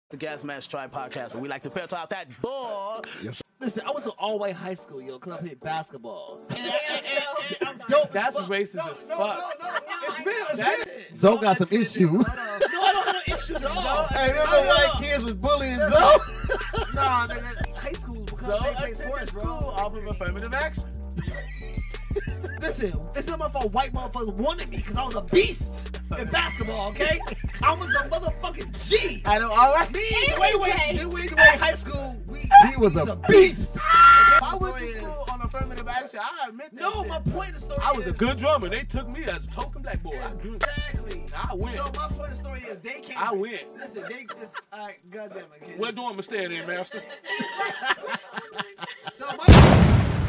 The Gas Mask Tribe podcast, where we like to filter out that bull. Yes. Listen, I went to all-white high school, yo, because I played basketball. Dope. That's racist as fuck. No. It's real. It's real. Zoe got some issues. No, I don't have no issues at all. Hey, remember white kids was bullying Zoe? Nah, nigga. High school was because they play sports, bro. Off of affirmative action. Listen, it's not my fault white motherfuckers wanted me because I was a beast in basketball, okay? I was a motherfucking G. I know, all right. Wait, high school, He was a beast. I went to school on affirmative action. I admit that. No, shit. my point of the story I was a is, good drummer. They took me as a token black boy. Exactly. I win. So my point of the story is they came. I win. Listen, they just, goddamn it, kids. What doing, Mr. Steady, master? So my